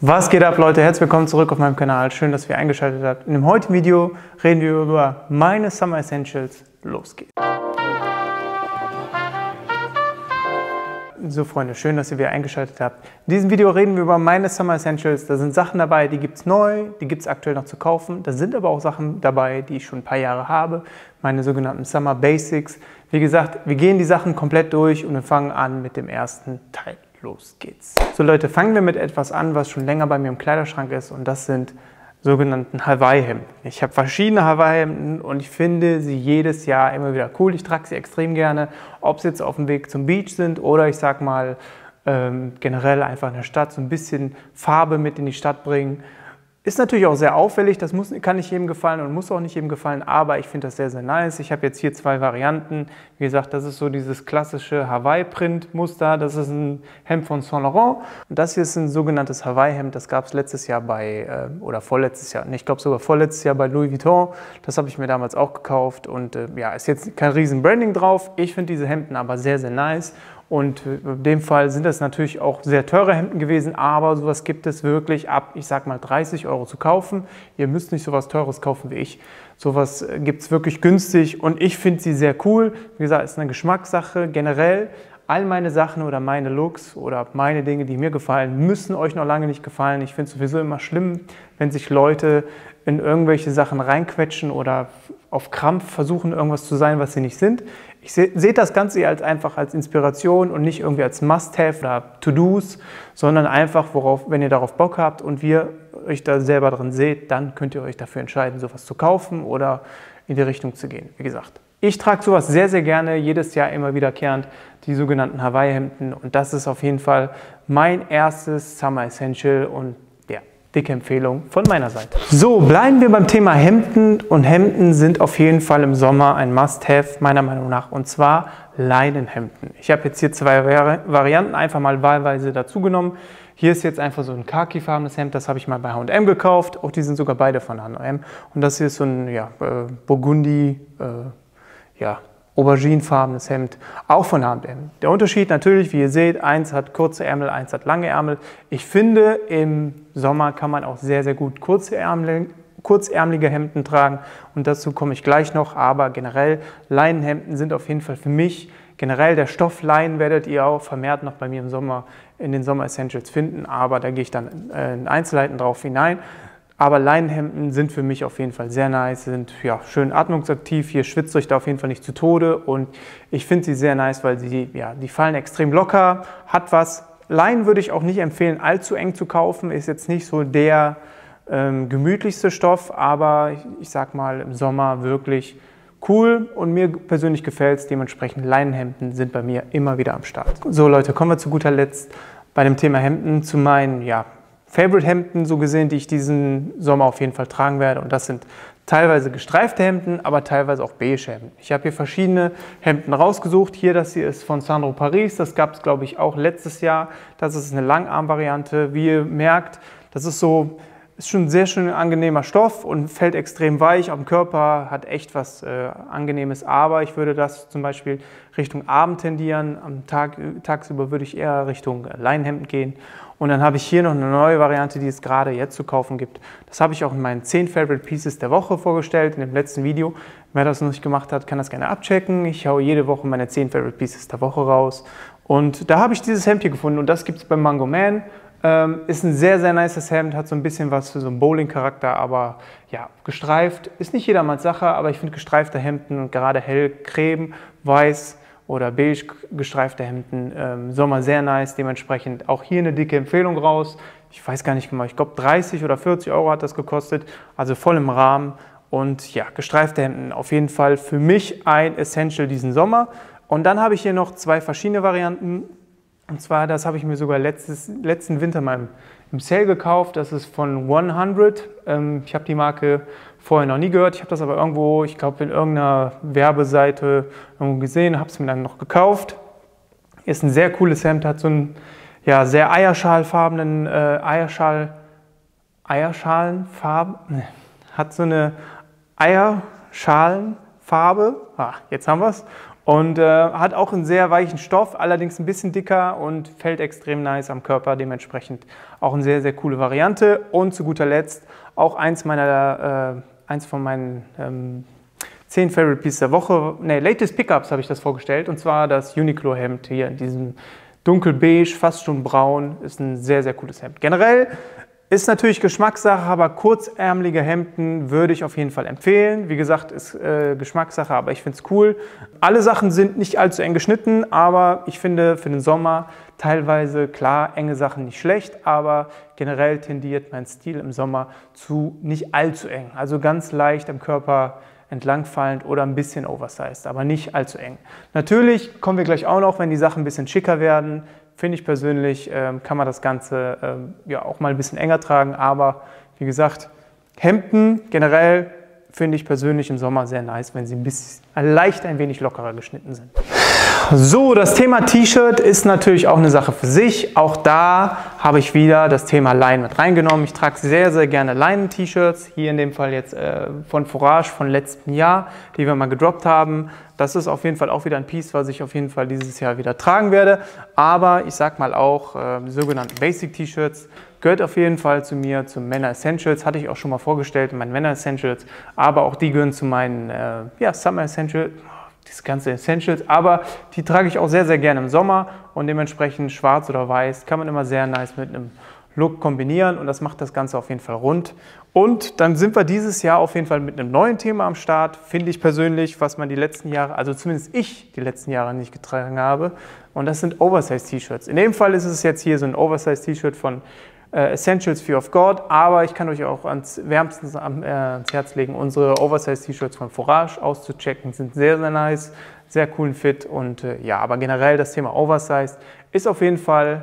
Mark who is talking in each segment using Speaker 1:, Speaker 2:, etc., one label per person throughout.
Speaker 1: Was geht ab, Leute? Herzlich willkommen zurück auf meinem Kanal. Schön, dass ihr eingeschaltet habt. In dem heutigen Video reden wir über meine Summer Essentials. Los geht's! So, Freunde, schön, dass ihr wieder eingeschaltet habt. In diesem Video reden wir über meine Summer Essentials. Da sind Sachen dabei, die gibt es neu, die gibt es aktuell noch zu kaufen. Da sind aber auch Sachen dabei, die ich schon ein paar Jahre habe. Meine sogenannten Summer Basics. Wie gesagt, wir gehen die Sachen komplett durch und wir fangen an mit dem ersten Teil. Los geht's. So Leute, fangen wir mit etwas an, was schon länger bei mir im Kleiderschrank ist, und das sind sogenannten Hawaii-Hemden. Ich habe verschiedene Hawaii-Hemden und ich finde sie jedes Jahr immer wieder cool. Ich trage sie extrem gerne, ob sie jetzt auf dem Weg zum Beach sind oder ich sag mal generell einfach in der Stadt so ein bisschen Farbe mit in die Stadt bringen. Ist natürlich auch sehr auffällig, das kann nicht jedem gefallen und muss auch nicht jedem gefallen, aber ich finde das sehr, sehr nice. Ich habe jetzt hier zwei Varianten. Wie gesagt, das ist so dieses klassische Hawaii-Print-Muster. Das ist ein Hemd von Saint Laurent. Und das hier ist ein sogenanntes Hawaii-Hemd. Das gab es letztes Jahr oder vorletztes Jahr, ich glaube sogar vorletztes Jahr bei Louis Vuitton. Das habe ich mir damals auch gekauft und ja, ist jetzt kein riesen Branding drauf. Ich finde diese Hemden aber sehr, sehr nice. Und in dem Fall sind das natürlich auch sehr teure Hemden gewesen, aber sowas gibt es wirklich ab, ich sag mal, 30 € zu kaufen. Ihr müsst nicht sowas Teures kaufen wie ich. Sowas gibt es wirklich günstig und ich finde sie sehr cool. Wie gesagt, ist eine Geschmackssache. Generell, all meine Sachen oder meine Looks oder meine Dinge, die mir gefallen, müssen euch noch lange nicht gefallen. Ich finde es sowieso immer schlimm, wenn sich Leute in irgendwelche Sachen reinquetschen oder auf Krampf versuchen, irgendwas zu sein, was sie nicht sind. Ich seht das Ganze eher einfach als Inspiration und nicht irgendwie als Must-Have oder To-Dos, sondern einfach, wenn ihr darauf Bock habt und wir euch da selber drin seht, dann könnt ihr euch dafür entscheiden, sowas zu kaufen oder in die Richtung zu gehen. Wie gesagt, ich trage sowas sehr, sehr gerne, jedes Jahr immer wiederkehrend, die sogenannten Hawaii-Hemden, und das ist auf jeden Fall mein erstes Summer Essential und ja, dicke Empfehlung von meiner Seite. So, bleiben wir beim Thema Hemden, und Hemden sind auf jeden Fall im Sommer ein Must-Have, meiner Meinung nach, und zwar Leinenhemden. Ich habe jetzt hier zwei Varianten einfach mal wahlweise dazu genommen. Hier ist jetzt einfach so ein khakifarbenes Hemd, das habe ich mal bei H&M gekauft, auch die sind sogar beide von H&M, und das hier ist so ein Burgundi, auberginefarbenes Hemd, auch von H&M. Der Unterschied natürlich, wie ihr seht, eins hat kurze Ärmel, eins hat lange Ärmel. Ich finde, im Sommer kann man auch sehr, sehr gut kurzärmelige Hemden tragen, und dazu komme ich gleich noch, aber generell Leinenhemden sind auf jeden Fall für mich, generell der Stoff Leinen werdet ihr auch vermehrt noch bei mir im Sommer in den Sommer Essentials finden, aber da gehe ich dann in Einzelheiten drauf hinein. Aber Leinenhemden sind für mich auf jeden Fall sehr nice, sind ja, schön atmungsaktiv, hier schwitzt euch da auf jeden Fall nicht zu Tode, und ich finde sie sehr nice, weil die fallen extrem locker, hat was. Leinen würde ich auch nicht empfehlen, allzu eng zu kaufen, ist jetzt nicht so der gemütlichste Stoff, aber ich sag mal im Sommer wirklich cool, und mir persönlich gefällt es, dementsprechend Leinenhemden sind bei mir immer wieder am Start. So Leute, kommen wir zu guter Letzt bei dem Thema Hemden zu meinen Favorite-Hemden, so gesehen, die ich diesen Sommer auf jeden Fall tragen werde, und das sind teilweise gestreifte Hemden, aber teilweise auch beige Hemden. Ich habe hier verschiedene Hemden rausgesucht. Hier, das hier ist von Sandro Paris, das gab es glaube ich auch letztes Jahr. Das ist eine Langarm-Variante. Wie ihr merkt, das ist schon ein sehr schön angenehmer Stoff und fällt extrem weich am Körper, hat echt was Angenehmes, aber ich würde das zum Beispiel Richtung Abend tendieren. Tagsüber würde ich eher Richtung Leinenhemden gehen. Und dann habe ich hier noch eine neue Variante, die es gerade jetzt zu kaufen gibt. Das habe ich auch in meinen 10 Favorite Pieces der Woche vorgestellt, in dem letzten Video. Wer das noch nicht gemacht hat, kann das gerne abchecken. Ich haue jede Woche meine 10 Favorite Pieces der Woche raus. Und da habe ich dieses Hemd hier gefunden, und das gibt es beim Mango Man. Ist ein sehr, sehr nices Hemd, hat so ein bisschen was für so einen Bowling-Charakter, aber ja, gestreift ist nicht jedermanns Sache, aber ich finde gestreifte Hemden, und gerade hell, creme, weiß oder beige gestreifte Hemden im Sommer sehr nice, dementsprechend auch hier eine dicke Empfehlung raus. Ich weiß gar nicht genau, ich glaube 30 oder 40 € hat das gekostet, also voll im Rahmen, und ja, gestreifte Hemden auf jeden Fall für mich ein Essential diesen Sommer. Und dann habe ich hier noch zwei verschiedene Varianten. Und zwar, das habe ich mir sogar letzten Winter mal im Sale gekauft. Das ist von 100. Ich habe die Marke vorher noch nie gehört. Ich habe das aber irgendwo, ich glaube in irgendeiner Werbeseite irgendwo gesehen, habe es mir dann noch gekauft. Ist ein sehr cooles Hemd, hat so einen sehr eierschalenfarbenen, hat so eine Eierschalenfarbe. Jetzt haben wir es. Und hat auch einen sehr weichen Stoff, allerdings ein bisschen dicker und fällt extrem nice am Körper. Dementsprechend auch eine sehr, sehr coole Variante. Und zu guter Letzt auch eins von meinen 10 Favorite Pieces der Woche. Ne, Latest Pickups habe ich das vorgestellt. Und zwar das Uniqlo Hemd hier in diesem dunkelbeige, fast schon braun. Ist ein sehr, sehr cooles Hemd. Generell ist natürlich Geschmackssache, aber kurzärmelige Hemden würde ich auf jeden Fall empfehlen. Wie gesagt, ist Geschmackssache, aber ich finde es cool. Alle Sachen sind nicht allzu eng geschnitten, aber ich finde für den Sommer teilweise, klar, enge Sachen nicht schlecht, aber generell tendiert mein Stil im Sommer zu nicht allzu eng. Also ganz leicht am Körper entlangfallend oder ein bisschen oversized, aber nicht allzu eng. Natürlich kommen wir gleich auch noch, wenn die Sachen ein bisschen schicker werden. Finde ich persönlich, kann man das Ganze ja auch mal ein bisschen enger tragen, aber wie gesagt, Hemden generell finde ich persönlich im Sommer sehr nice, wenn sie leicht ein wenig lockerer geschnitten sind. So, das Thema T-Shirt ist natürlich auch eine Sache für sich. Auch da habe ich wieder das Thema Leinen mit reingenommen. Ich trage sehr, sehr gerne Leinen-T-Shirts. Hier in dem Fall jetzt von Forage von letztem Jahr, die wir mal gedroppt haben. Das ist auf jeden Fall auch wieder ein Piece, was ich auf jeden Fall dieses Jahr wieder tragen werde. Aber ich sag mal auch, die sogenannten Basic-T-Shirts gehört auf jeden Fall zu mir, zu Männer Essentials. Hatte ich auch schon mal vorgestellt in meinen Männer Essentials. Aber auch die gehören zu meinen Summer Essentials. Das ganze Essentials, aber die trage ich auch sehr, sehr gerne im Sommer und dementsprechend schwarz oder weiß kann man immer sehr nice mit einem Look kombinieren und das macht das Ganze auf jeden Fall rund. Und dann sind wir dieses Jahr auf jeden Fall mit einem neuen Thema am Start, finde ich persönlich, was man die letzten Jahre, also zumindest ich die letzten Jahre nicht getragen habe, und das sind Oversize-T-Shirts. In dem Fall ist es jetzt hier so ein Oversize-T-Shirt von Essentials Fear of God, aber ich kann euch auch wärmstens ans Herz legen, unsere Oversize-T-Shirts von Forage auszuchecken, sind sehr, sehr nice, sehr coolen Fit und ja, aber generell das Thema Oversize ist auf jeden Fall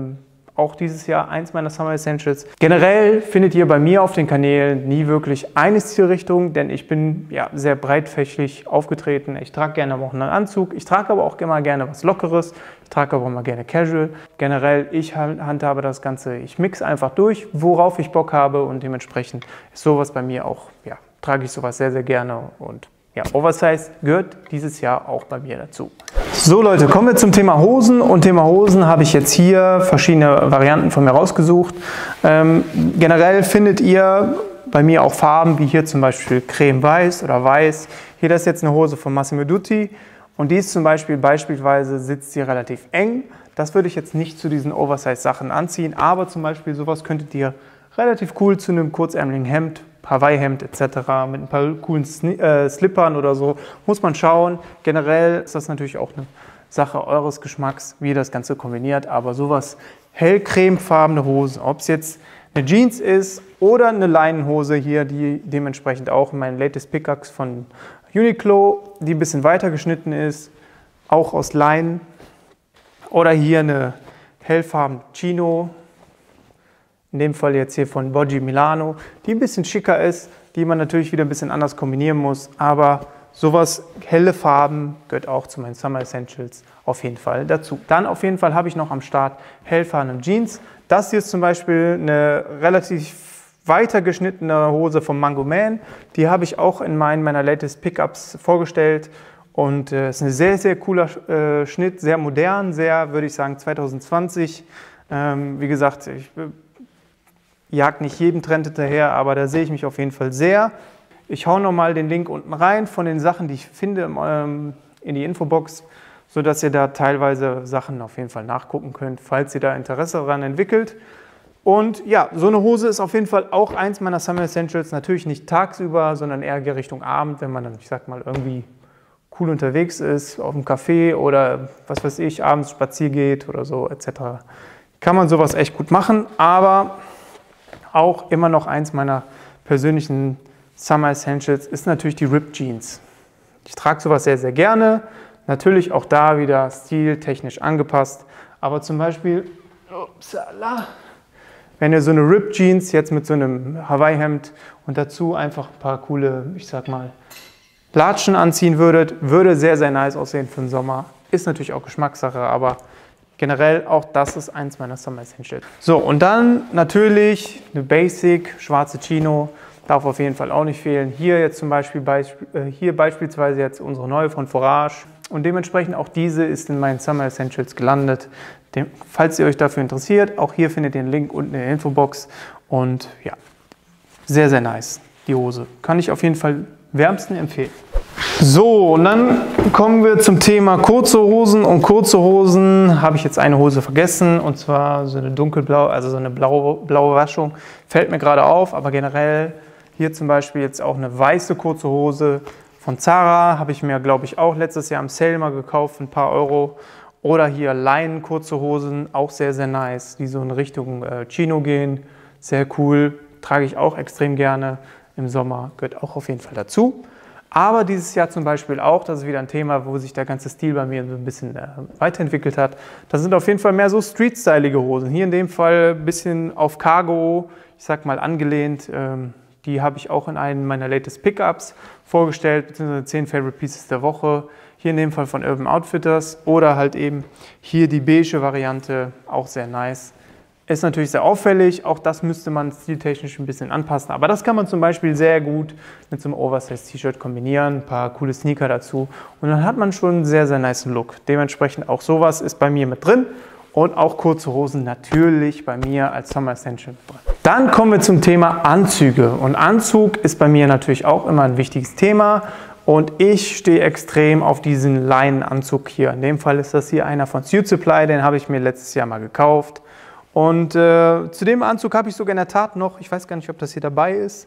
Speaker 1: auch dieses Jahr eins meiner Summer Essentials. Generell findet ihr bei mir auf den Kanälen nie wirklich eine Stilrichtung, denn ich bin ja sehr breitfächig aufgetreten. Ich trage gerne auch einen Anzug, ich trage aber auch immer gerne was Lockeres, ich trage aber immer gerne Casual. Generell, ich handhabe das Ganze, ich mixe einfach durch, worauf ich Bock habe und dementsprechend ist sowas bei mir auch, ja, trage ich sowas sehr, sehr gerne und ja, Oversize gehört dieses Jahr auch bei mir dazu. So Leute, kommen wir zum Thema Hosen und Thema Hosen habe ich jetzt hier verschiedene Varianten von mir rausgesucht. Generell findet ihr bei mir auch Farben wie hier zum Beispiel Creme-Weiß oder Weiß. Hier das ist jetzt eine Hose von Massimo Dutti und die ist beispielsweise sitzt sie relativ eng. Das würde ich jetzt nicht zu diesen Oversize-Sachen anziehen, aber zum Beispiel sowas könntet ihr relativ cool zu einem kurzärmeligen Hemd, Hawaii-Hemd etc. mit ein paar coolen Slippern oder so, muss man schauen. Generell ist das natürlich auch eine Sache eures Geschmacks, wie ihr das Ganze kombiniert, aber sowas hellcremefarbene Hosen, ob es jetzt eine Jeans ist oder eine Leinenhose hier, die dementsprechend auch in meinen Latest Pickups von Uniqlo, die ein bisschen weiter geschnitten ist, auch aus Leinen, oder hier eine hellfarbene Chino, in dem Fall jetzt hier von Boggi Milano, die ein bisschen schicker ist, die man natürlich wieder ein bisschen anders kombinieren muss, aber sowas, helle Farben, gehört auch zu meinen Summer Essentials auf jeden Fall dazu. Dann auf jeden Fall habe ich noch am Start hellfarbene Jeans. Das hier ist zum Beispiel eine relativ weiter geschnittene Hose von Mango Man. Die habe ich auch in meiner Latest Pickups vorgestellt. Und es ist ein sehr, sehr cooler Schnitt, sehr modern, sehr, würde ich sagen, 2020. Wie gesagt, ich jagt nicht jedem Trend hinterher, aber da sehe ich mich auf jeden Fall sehr. Ich hau nochmal den Link unten rein von den Sachen, die ich finde, in die Infobox, sodass ihr da teilweise Sachen auf jeden Fall nachgucken könnt, falls ihr da Interesse daran entwickelt. Und ja, so eine Hose ist auf jeden Fall auch eins meiner Summer Essentials. Natürlich nicht tagsüber, sondern eher Richtung Abend, wenn man dann, ich sag mal, irgendwie cool unterwegs ist, auf dem Café oder was weiß ich, abends spazieren geht oder so etc. Kann man sowas echt gut machen, aber auch immer noch eins meiner persönlichen Summer Essentials ist natürlich die Ripped Jeans. Ich trage sowas sehr, sehr gerne. Natürlich auch da wieder stiltechnisch angepasst. Aber zum Beispiel, wenn ihr so eine Ripped Jeans jetzt mit so einem Hawaii-Hemd und dazu einfach ein paar coole, ich sag mal, Latschen anziehen würdet, würde sehr, sehr nice aussehen für den Sommer. Ist natürlich auch Geschmackssache, aber generell auch das ist eins meiner Summer Essentials. So, und dann natürlich eine Basic, schwarze Chino, darf auf jeden Fall auch nicht fehlen. Hier jetzt zum Beispiel, hier beispielsweise jetzt unsere neue von Forage. Und dementsprechend auch diese ist in meinen Summer Essentials gelandet. Falls ihr euch dafür interessiert, auch hier findet ihr den Link unten in der Infobox. Und ja, sehr, sehr nice, die Hose. Kann ich auf jeden Fall wärmsten empfehlen. So, und dann kommen wir zum Thema kurze Hosen. Und kurze Hosen habe ich jetzt eine Hose vergessen, und zwar so eine dunkelblau, also so eine blaue Waschung. Fällt mir gerade auf, aber generell hier zum Beispiel jetzt auch eine weiße kurze Hose von Zara. Habe ich mir, glaube ich, auch letztes Jahr im Sale mal gekauft für ein paar Euro. Oder hier Leinen kurze Hosen, auch sehr, sehr nice, die so in Richtung Chino gehen. Sehr cool, trage ich auch extrem gerne im Sommer, gehört auch auf jeden Fall dazu. Aber dieses Jahr zum Beispiel auch, das ist wieder ein Thema, wo sich der ganze Stil bei mir so ein bisschen weiterentwickelt hat. Das sind auf jeden Fall mehr so street-stylige Hosen. Hier in dem Fall ein bisschen auf Cargo, ich sag mal angelehnt. Die habe ich auch in einem meiner latest Pickups vorgestellt, beziehungsweise 10 Favorite Pieces der Woche. Hier in dem Fall von Urban Outfitters oder halt eben hier die beige Variante, auch sehr nice. Ist natürlich sehr auffällig, auch das müsste man stiltechnisch ein bisschen anpassen, aber das kann man zum Beispiel sehr gut mit so einem Oversize-T-Shirt kombinieren, ein paar coole Sneaker dazu und dann hat man schon einen sehr, sehr nice Look. Dementsprechend auch sowas ist bei mir mit drin und auch kurze Hosen natürlich bei mir als Summer Essential mit drin. Dann kommen wir zum Thema Anzüge und Anzug ist bei mir natürlich auch immer ein wichtiges Thema und ich stehe extrem auf diesen Leinenanzug hier. In dem Fall ist das hier einer von Suit Supply, den habe ich mir letztes Jahr mal gekauft. Und zu dem Anzug habe ich sogar in der Tat noch, ich weiß gar nicht, ob das hier dabei ist,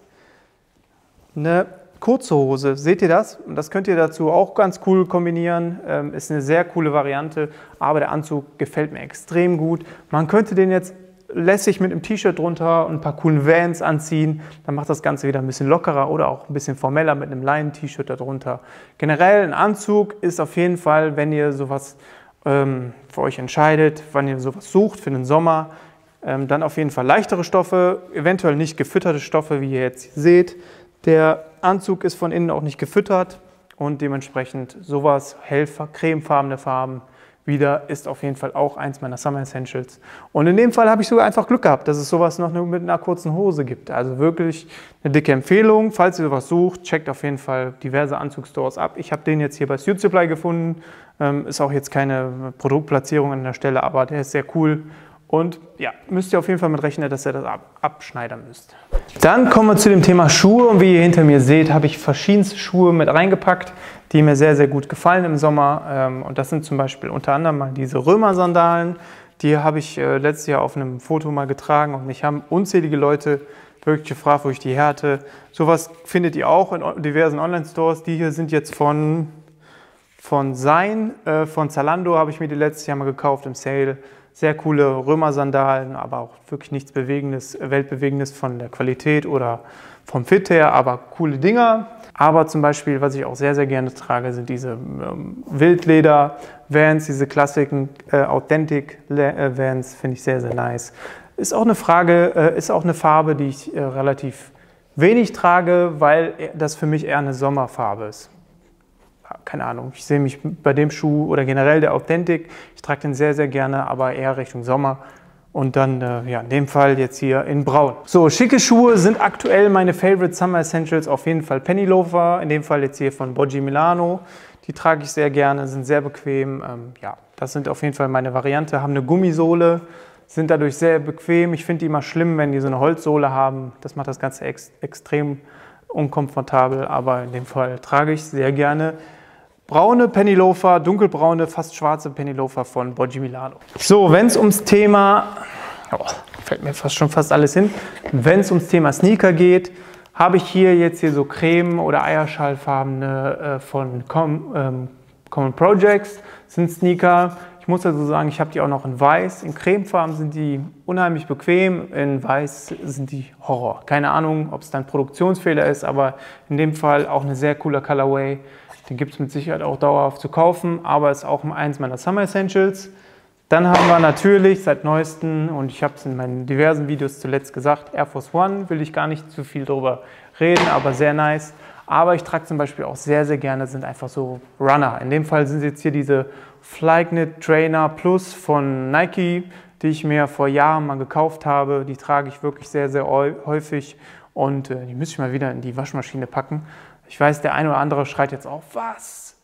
Speaker 1: eine kurze Hose. Seht ihr das? Und das könnt ihr dazu auch ganz cool kombinieren. Ist eine sehr coole Variante, aber der Anzug gefällt mir extrem gut. Man könnte den jetzt lässig mit einem T-Shirt drunter und ein paar coolen Vans anziehen. Dann macht das Ganze wieder ein bisschen lockerer oder auch ein bisschen formeller mit einem Leinen-T-Shirt darunter. Generell ein Anzug ist auf jeden Fall, wenn ihr sowas für euch entscheidet, wann ihr sowas sucht für den Sommer, dann auf jeden Fall leichtere Stoffe, eventuell nicht gefütterte Stoffe, wie ihr jetzt seht. Der Anzug ist von innen auch nicht gefüttert und dementsprechend sowas, hell cremefarbene Farben wieder, ist auf jeden Fall auch eins meiner Summer Essentials. Und in dem Fall habe ich sogar einfach Glück gehabt, dass es sowas noch mit einer kurzen Hose gibt. Also wirklich eine dicke Empfehlung. Falls ihr sowas sucht, checkt auf jeden Fall diverse Anzugsstores ab. Ich habe den jetzt hier bei Suit Supply gefunden. Ist auch jetzt keine Produktplatzierung an der Stelle, aber der ist sehr cool. Und ja, müsst ihr auf jeden Fall mit rechnen, dass ihr das abschneidern müsst. Dann kommen wir zu dem Thema Schuhe. Und wie ihr hinter mir seht, habe ich verschiedenste Schuhe mit reingepackt, die mir sehr, sehr gut gefallen im Sommer. Und das sind zum Beispiel unter anderem mal diese Römer-Sandalen. Die habe ich letztes Jahr auf einem Foto mal getragen und mich haben unzählige Leute wirklich gefragt, wo ich die her hatte. Sowas findet ihr auch in diversen Online-Stores. Die hier sind jetzt von Sein, von Zalando habe ich mir die letztes Jahr mal gekauft im Sale. Sehr coole Römer-Sandalen, aber auch wirklich nichts Bewegendes, Weltbewegendes von der Qualität oder vom Fit her, aber coole Dinger. Aber zum Beispiel, was ich auch sehr, sehr gerne trage, sind diese Wildleder-Vans, diese klassischen Authentic-Vans, finde ich sehr, sehr nice. Ist auch eine Farbe, die ich relativ wenig trage, weil das für mich eher eine Sommerfarbe ist. Keine Ahnung, ich sehe mich bei dem Schuh oder generell der Authentic, ich trage den sehr, sehr gerne, aber eher Richtung Sommer und dann ja, in dem Fall jetzt hier in Braun. So, schicke Schuhe sind aktuell meine Favorite Summer Essentials, auf jeden Fall Penny Loafer, in dem Fall jetzt hier von Boggi Milano, die trage ich sehr gerne, sind sehr bequem, ja, das sind auf jeden Fall meine Variante, haben eine Gummisohle, sind dadurch sehr bequem, ich finde die immer schlimm, wenn die so eine Holzsohle haben, das macht das Ganze extrem unkomfortabel, aber in dem Fall trage ich sehr gerne braune Penny Loafer, dunkelbraune, fast schwarze Penny Loafer von Boggi Milano. So, wenn es ums Thema, fällt mir fast alles hin, wenn es ums Thema Sneaker geht, habe ich hier so Creme- oder Eierschallfarbene von Common Projects, sind Sneaker. Ich muss also sagen, ich habe die auch noch in weiß. In Cremefarben sind die unheimlich bequem, in weiß sind die Horror. Keine Ahnung, ob es dann Produktionsfehler ist, aber in dem Fall auch eine sehr cooler Colorway. Den gibt es mit Sicherheit auch dauerhaft zu kaufen, aber ist auch eins meiner Summer Essentials. Dann haben wir natürlich seit neuestem, und ich habe es in meinen diversen Videos zuletzt gesagt, Air Force One, will ich gar nicht zu viel drüber reden, aber sehr nice. Aber ich trage zum Beispiel auch sehr, sehr gerne, sind einfach so Runner. In dem Fall sind jetzt hier diese Flyknit Trainer Plus von Nike, die ich mir vor Jahren mal gekauft habe. Die trage ich wirklich sehr, sehr häufig und die müsste ich mal wieder in die Waschmaschine packen. Ich weiß, der eine oder andere schreit jetzt auch, was?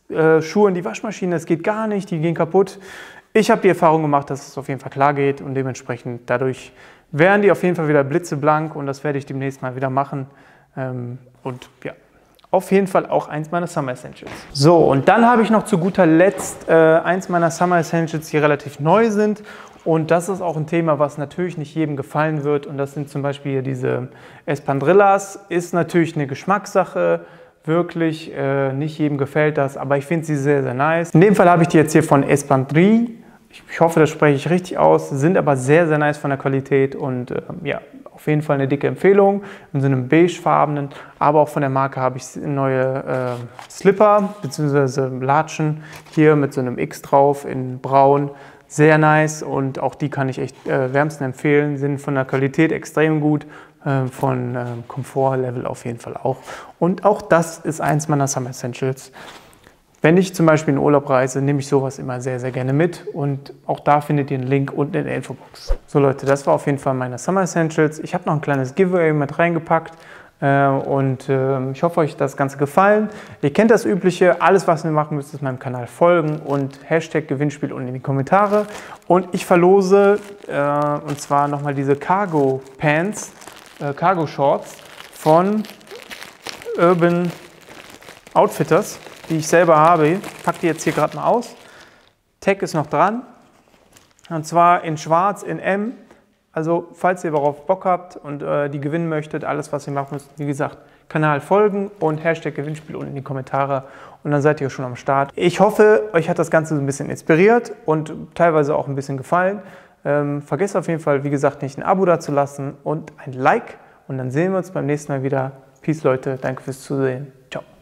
Speaker 1: Schuhe in die Waschmaschine, das geht gar nicht, die gehen kaputt. Ich habe die Erfahrung gemacht, dass es auf jeden Fall klar geht und dementsprechend dadurch werden die auf jeden Fall wieder blitzeblank und das werde ich demnächst mal wieder machen. Und ja, auf jeden Fall auch eins meiner Summer Essentials. So, und dann habe ich noch zu guter Letzt eins meiner Summer Essentials, die relativ neu sind. Und das ist auch ein Thema, was natürlich nicht jedem gefallen wird. Und das sind zum Beispiel hier diese Espandrillas. Ist natürlich eine Geschmackssache. Wirklich, nicht jedem gefällt das, aber ich finde sie sehr, sehr nice. In dem Fall habe ich die jetzt hier von Espandri. Ich hoffe, das spreche ich richtig aus. Sind aber sehr, sehr nice von der Qualität und ja, auf jeden Fall eine dicke Empfehlung. In so einem beigefarbenen, aber auch von der Marke habe ich neue Slipper bzw. Latschen hier mit so einem X drauf in braun. Sehr nice und auch die kann ich echt wärmstens empfehlen. Sind von der Qualität extrem gut. Von Komfortlevel auf jeden Fall auch. Und auch das ist eins meiner Summer Essentials. Wenn ich zum Beispiel in Urlaub reise, nehme ich sowas immer sehr, sehr gerne mit. Und auch da findet ihr einen Link unten in der Infobox. So Leute, das war auf jeden Fall meine Summer Essentials. Ich habe noch ein kleines Giveaway mit reingepackt. Ich hoffe, euch hat das Ganze gefallen. Ihr kennt das Übliche. Alles, was ihr machen müsst, ist meinem Kanal folgen und Hashtag Gewinnspiel unten in die Kommentare. Und ich verlose, und zwar nochmal diese Cargo Pants, Cargo Shorts von Urban Outfitters, die ich selber habe. Ich packe die jetzt hier gerade mal aus. Tag ist noch dran. Und zwar in schwarz, in M. Also falls ihr darauf Bock habt und die gewinnen möchtet, alles was ihr machen müsst, wie gesagt, Kanal folgen und Hashtag Gewinnspiel unten in die Kommentare und dann seid ihr schon am Start. Ich hoffe, euch hat das Ganze so ein bisschen inspiriert und teilweise auch ein bisschen gefallen. Vergesst auf jeden Fall, wie gesagt, nicht ein Abo dazulassen und ein Like und dann sehen wir uns beim nächsten Mal wieder. Peace Leute, danke fürs Zusehen. Ciao.